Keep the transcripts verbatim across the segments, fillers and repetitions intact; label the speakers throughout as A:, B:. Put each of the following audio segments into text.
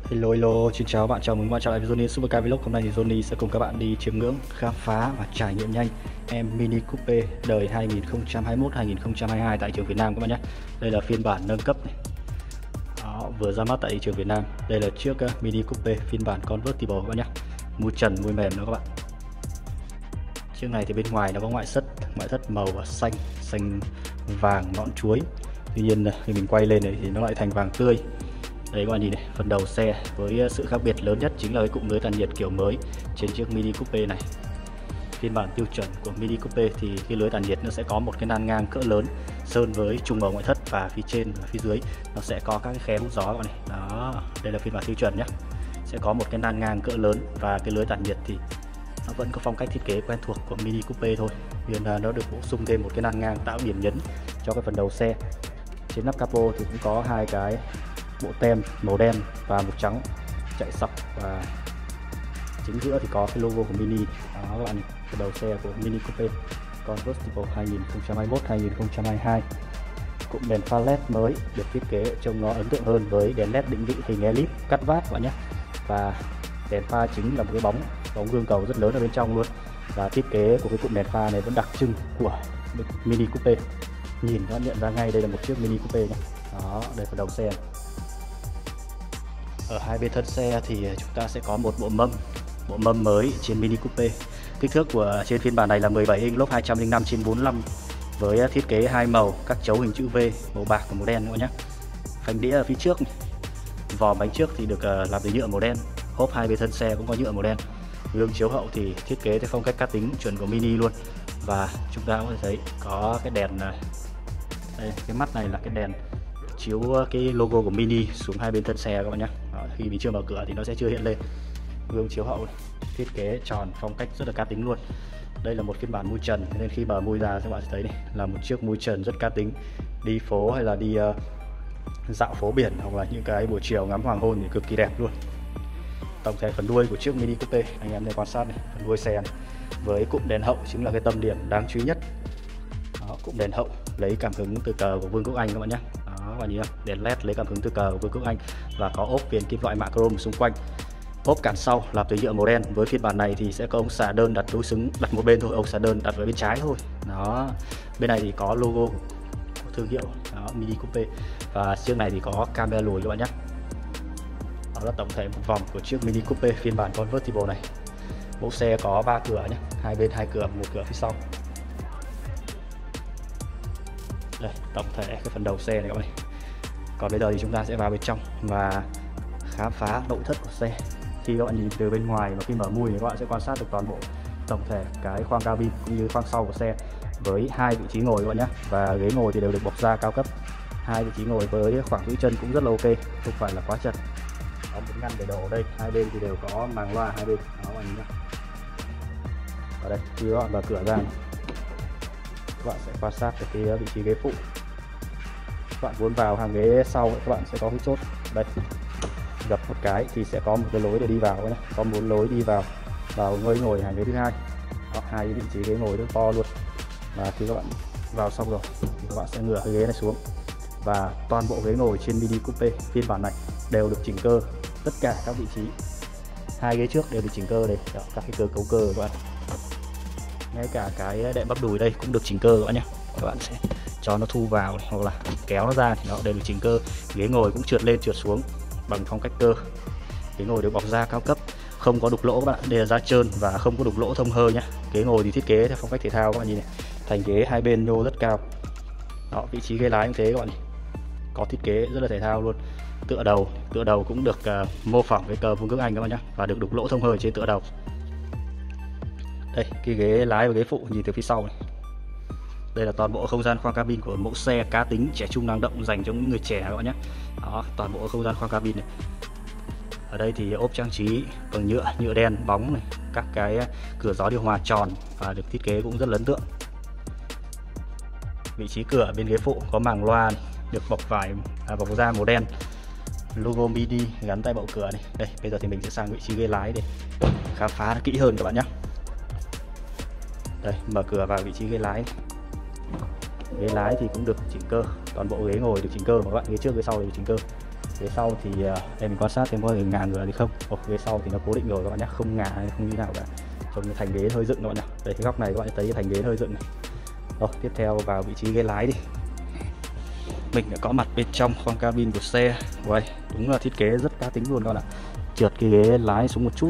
A: Hello hello, xin chào các bạn, chào mừng các bạn trở lại với Johnny Supercar Vlog. Hôm nay thì Johnny sẽ cùng các bạn đi chiêm ngưỡng, khám phá và trải nghiệm nhanh em Mini Coupe đời hai nghìn không trăm hai mươi mốt hai nghìn không trăm hai mươi hai tại thị trường Việt Nam các bạn nhé. Đây là phiên bản nâng cấp này. Đó, vừa ra mắt tại thị trường Việt Nam. Đây là chiếc uh, Mini Coupe phiên bản convertible các bạn nhé. Mui trần, mui mềm nữa các bạn. Chiếc này thì bên ngoài nó có ngoại thất, ngoại thất màu xanh, xanh vàng ngọn chuối. Tuy nhiên khi mình quay lên này thì nó lại thành vàng tươi. Đây các bạn nhìn này, phần đầu xe với sự khác biệt lớn nhất chính là cái cụm lưới tản nhiệt kiểu mới trên chiếc Mini Coupe này. Phiên bản tiêu chuẩn của Mini Coupe thì cái lưới tản nhiệt nó sẽ có một cái nan ngang cỡ lớn sơn với trùng màu ngoại thất, và phía trên và phía dưới nó sẽ có các cái khe hút gió các bạn này. Đó, đây là phiên bản tiêu chuẩn nhé. Sẽ có một cái nan ngang cỡ lớn và cái lưới tản nhiệt thì nó vẫn có phong cách thiết kế quen thuộc của Mini Coupe thôi. Nhưng nó được bổ sung thêm một cái nan ngang tạo điểm nhấn cho cái phần đầu xe. Trên nắp capo thì cũng có hai cái bộ tem màu đen và màu trắng chạy sọc, và chính giữa thì có cái logo của Mini. Đó các bạn, cái đầu xe của Mini Coupe Convertible hai nghìn không trăm hai mươi mốt hai nghìn không trăm hai mươi hai. Cụm đèn pha led mới được thiết kế trông nó ấn tượng hơn với đèn led định vị hình elip cắt vát các bạn nhé. Và đèn pha chính là một cái bóng bóng gương cầu rất lớn ở bên trong luôn. Và thiết kế của cái cụm đèn pha này vẫn đặc trưng của Mini Coupe. Nhìn các bạn nhận ra ngay đây là một chiếc Mini Coupe nhé. Đó, đây là đầu xe. Ở hai bên thân xe thì chúng ta sẽ có một bộ mâm, bộ mâm mới trên Mini Coupe. Kích thước của trên phiên bản này là mười bảy inch, lốp hai trăm lẻ năm trên bốn mươi lăm với thiết kế hai màu, các chấu hình chữ V, màu bạc và màu đen nữa nhé. Phanh đĩa ở phía trước, vỏ bánh trước thì được làm từ nhựa màu đen, hốp hai bên thân xe cũng có nhựa màu đen. Gương chiếu hậu thì thiết kế theo phong cách cá tính chuẩn của Mini luôn. Và chúng ta có thể thấy có cái đèn này. Đây, cái mắt này là cái đèn chiếu cái logo của Mini xuống hai bên thân xe các bạn nhé. Đó, khi mình chưa mở cửa thì nó sẽ chưa hiện lên. Gương chiếu hậu thiết kế tròn, phong cách rất là cá tính luôn. Đây là một phiên bản mui trần, nên khi mở mui ra các bạn sẽ thấy này là một chiếc mui trần rất cá tính. Đi phố hay là đi uh, dạo phố biển hoặc là những cái buổi chiều ngắm hoàng hôn thì cực kỳ đẹp luôn. Tổng thể phần đuôi của chiếc Mini Coupe, anh em nên quan sát này, phần đuôi xe này, với cụm đèn hậu chính là cái tâm điểm đáng chú ý nhất. Đó, cụm đèn hậu lấy cảm hứng từ cờ của Vương quốc Anh các bạn nhé. Các bạn nhìn không? Đèn led lấy cảm hứng từ cờ của Vương quốc Anh và có ốp viền kim loại mạ chrome xung quanh. Ốp cản sau làm từ nhựa màu đen. Với phiên bản này thì sẽ có ống xả đơn đặt đối xứng, đặt một bên thôi, ống xả đơn đặt ở bên trái thôi. Đó, bên này thì có logo của thương hiệu đó, Mini Coupe, và chiếc này thì có camera lùi các bạn nhé. Đó là tổng thể một vòng của chiếc Mini Coupe phiên bản convertible này. Mẫu xe có ba cửa nhé, hai bên hai cửa, một cửa phía sau. Đây, tổng thể cái phần đầu xe này các bạn. Còn bây giờ thì chúng ta sẽ vào bên trong và khám phá nội thất của xe. Khi các bạn nhìn từ bên ngoài và khi mở mui thì các bạn sẽ quan sát được toàn bộ tổng thể cái khoang cabin cũng như khoang sau của xe, với hai vị trí ngồi các bạn nhé. Và ghế ngồi thì đều được bọc da cao cấp. Hai vị trí ngồi với khoảng giữ chân cũng rất là ok, không phải là quá chật. Có một ngăn để đổ ở đây, hai bên thì đều có màng loa hai bên. Đó các bạn nhìn nhé. Ở đây khi các bạn vào cửa ra này, các bạn sẽ quan sát được cái vị trí ghế phụ. Các bạn muốn vào hàng ghế sau các bạn sẽ có cái chốt đây, gập một cái thì sẽ có một cái lối để đi vào nhé. Có bốn lối đi vào vào ngôi ngồi hàng ghế thứ hai. Đó, hai vị trí ghế ngồi rất to luôn. Và khi các bạn vào xong rồi thì các bạn sẽ ngửa cái ghế này xuống, và toàn bộ ghế ngồi trên Mini Coupe phiên bản này đều được chỉnh cơ, tất cả các vị trí. Hai ghế trước đều được chỉnh cơ đây, đó, các cái cơ cấu cơ các bạn. Ngay cả cái đệm bắp đùi đây cũng được chỉnh cơ các bạn nhé. Các bạn sẽ cho nó thu vào này, hoặc là kéo nó ra thì nó đều được chỉnh cơ. Ghế ngồi cũng trượt lên trượt xuống bằng phong cách cơ. Ghế ngồi được bọc da cao cấp, không có đục lỗ các bạn, đây là da trơn và không có đục lỗ thông hơi nhé. Ghế ngồi thì thiết kế theo phong cách thể thao các bạn nhìn này, thành ghế hai bên nhô rất cao. Đó, vị trí ghế lái cũng thế các bạn, có thiết kế rất là thể thao luôn. Tựa đầu, tựa đầu cũng được uh, mô phỏng cái cờ Vương quốc Anh các bạn nhé, và được đục lỗ thông hơi trên tựa đầu. Đây, cái ghế lái và ghế phụ nhìn từ phía sau này. Đây là toàn bộ không gian khoang cabin của mẫu xe cá tính trẻ trung năng động dành cho những người trẻ các bạn nhé. Đó, toàn bộ không gian khoang cabin này. Ở đây thì ốp trang trí bằng nhựa, nhựa đen bóng này, các cái cửa gió điều hòa tròn và được thiết kế cũng rất ấn tượng. Vị trí cửa bên ghế phụ có màng loa này, được bọc vải à, bọc da màu đen, logo Mini gắn tại bậu cửa này. Đây, bây giờ thì mình sẽ sang vị trí ghế lái để khám phá nó kỹ hơn các bạn nhé. Đây, mở cửa vào vị trí ghế lái. Ghế lái thì cũng được chỉnh cơ, toàn bộ ghế ngồi được chỉnh cơ mà các bạn, ghế trước ghế sau đều được chỉnh cơ. Phía sau thì uh, em mình quan sát thêm có thể ngả ngửa thì không. Ồ, phía sau thì nó cố định rồi các bạn nhé, không ngả hay không như nào cả. Trông cái thành ghế hơi dựng các bạn nhé. Đây cái góc này các bạn thấy cái thành ghế hơi dựng này. Rồi tiếp theo vào vị trí ghế lái đi. Mình đã có mặt bên trong khoang cabin của xe. Uầy, đúng là thiết kế rất cá tính luôn các bạn ạ. Trượt cái ghế lái xuống một chút.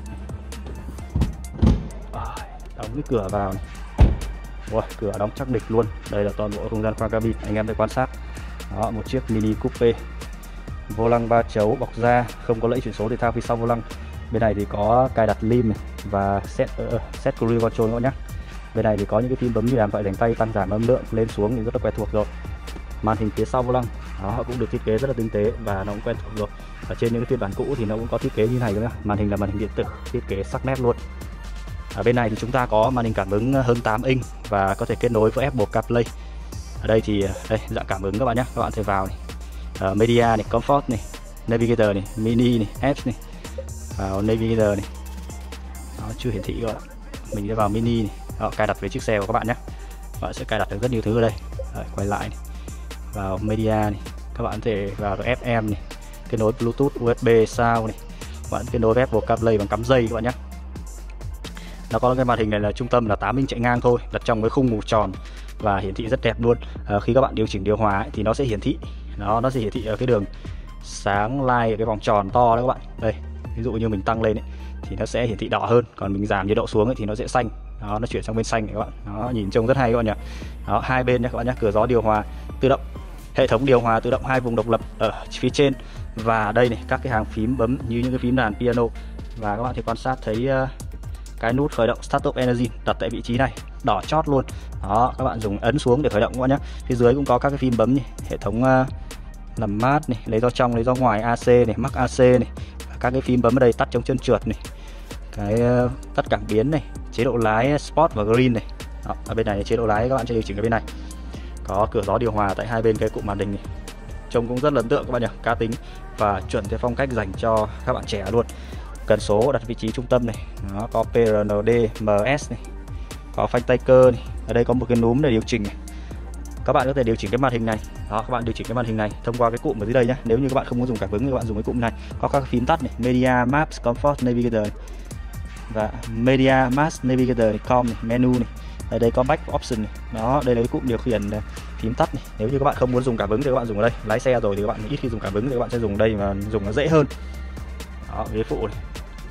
A: Đóng cái cửa vào này. Wow, cửa đóng chắc địch luôn. Đây là toàn bộ không gian khoang cabin, anh em thể quan sát. Đó, một chiếc mini coupe. Vô lăng ba chấu bọc da, không có lẫy chuyển số thể thao phía sau vô lăng. Bên này thì có cài đặt lim này và set uh, set cruise control các bạn nhé. Bên này thì có những cái phím bấm như làm thoại đánh tay, tăng giảm âm lượng, lên xuống thì rất là quen thuộc rồi. Màn hình phía sau vô lăng, đó cũng được thiết kế rất là tinh tế và nó cũng quen thuộc rồi. Ở trên những cái phiên bản cũ thì nó cũng có thiết kế như này các bạn. Màn hình là màn hình điện tử, thiết kế sắc nét luôn. Ở bên này thì chúng ta có màn hình cảm ứng hơn tám inch và có thể kết nối với Apple CarPlay. Ở đây thì đây dạng cảm ứng các bạn nhé, các bạn thể vào này. Uh, Media này, Comfort này, Navigator này, Mini này, Apps này. Vào Navigator này. Nó chưa hiển thị các bạn. Mình sẽ vào Mini này, đó, cài đặt về chiếc xe của các bạn nhé. Các bạn sẽ cài đặt được rất nhiều thứ ở đây. Rồi, quay lại này. Vào Media này, các bạn có thể vào ép em này, kết nối Bluetooth, u ét bê, Sound này. Các bạn kết nối với Apple CarPlay bằng cắm dây các bạn nhé. Nó có cái màn hình này là trung tâm là tám inch chạy ngang thôi, đặt trong cái khung màu tròn và hiển thị rất đẹp luôn. À, khi các bạn điều chỉnh điều hòa ấy, thì nó sẽ hiển thị nó nó sẽ hiển thị ở cái đường sáng light ở cái vòng tròn to đó các bạn. Đây, ví dụ như mình tăng lên ấy, thì nó sẽ hiển thị đỏ hơn, còn mình giảm nhiệt độ xuống ấy, thì nó sẽ xanh. Đó, nó chuyển sang bên xanh này các bạn. Nó nhìn trông rất hay các bạn nhỉ. Đó, hai bên nha các bạn nhé, cửa gió điều hòa tự động, hệ thống điều hòa tự động hai vùng độc lập ở phía trên, và đây này các cái hàng phím bấm như những cái phím đàn piano, và các bạn thì quan sát thấy uh, cái nút khởi động Startup Energy đặt tại vị trí này, đỏ chót luôn. Đó, các bạn dùng ấn xuống để khởi động các bạn nhé. Phía dưới cũng có các cái phím bấm này, hệ thống uh, làm mát này, lấy gió trong, lấy gió ngoài, a xê này, mắc a xê này, các cái phím bấm ở đây, tắt chống trơn trượt này, cái uh, tắt cảm biến này, chế độ lái Sport và Green này. Đó, ở bên này chế độ lái các bạn sẽ điều chỉnh ở bên này. Có cửa gió điều hòa tại hai bên cái cụm màn hình này. Trông cũng rất là ấn tượng các bạn nhỉ, cá tính và chuẩn theo phong cách dành cho các bạn trẻ luôn. Cần số đặt vị trí trung tâm này, nó có pê rờ en đê, em ét này, có phanh tay cơ này. Ở đây có một cái núm để điều chỉnh này. Các bạn có thể điều chỉnh cái màn hình này. Đó, các bạn điều chỉnh cái màn hình này thông qua cái cụm ở dưới đây nhé. Nếu như các bạn không muốn dùng cảm ứng thì các bạn dùng cái cụm này. Có các phím tắt này, Media, Maps, Comfort, Navigator này. Và Media, Maps, Navigator này, Com này, Menu này. Ở đây có Back Option này. Đó, đây là cái cụm điều khiển này, phím tắt này. Nếu như các bạn không muốn dùng cảm ứng thì các bạn dùng ở đây. Lái xe rồi thì các bạn ít khi dùng cảm ứng thì các bạn sẽ dùng đây mà dùng nó dễ hơn. Đó, ghế phụ này.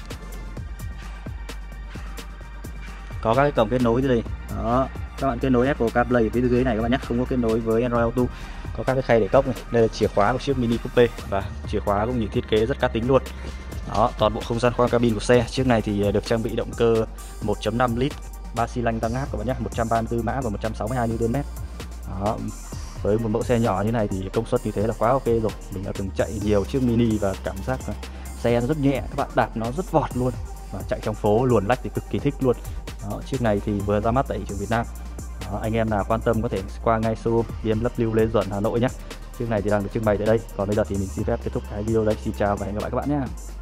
A: Có các cái cổng kết nối dưới đây. Đó, các bạn kết nối Apple CarPlay phía dưới này các bạn nhé, không có kết nối với Android Auto. Có các cái khay để cốc này, đây là chìa khóa của chiếc Mini Coupe và chìa khóa cũng như thiết kế rất cá tính luôn. Đó, toàn bộ không gian khoang cabin của xe. Chiếc này thì được trang bị động cơ một chấm năm lít, ba xi lanh tăng áp các bạn nhé, một trăm ba mươi tư mã và một trăm sáu mươi hai Newton mét. Đó, với một mẫu xe nhỏ như này thì công suất như thế là quá ok rồi. Mình đã từng chạy nhiều chiếc Mini và cảm giác là xe nó rất nhẹ, các bạn đạp nó rất vọt luôn, và chạy trong phố luồn lách thì cực kỳ thích luôn. Đó, chiếc này thì vừa ra mắt tại thị trường Việt Nam. Đó, anh em nào quan tâm có thể qua ngay showroom bê em vê Lê Duẩn Hà Nội nhé. Chiếc này thì đang được trưng bày tại đây. Còn bây giờ thì mình xin phép kết thúc cái video đây. Xin chào và hẹn gặp lại các bạn nhé.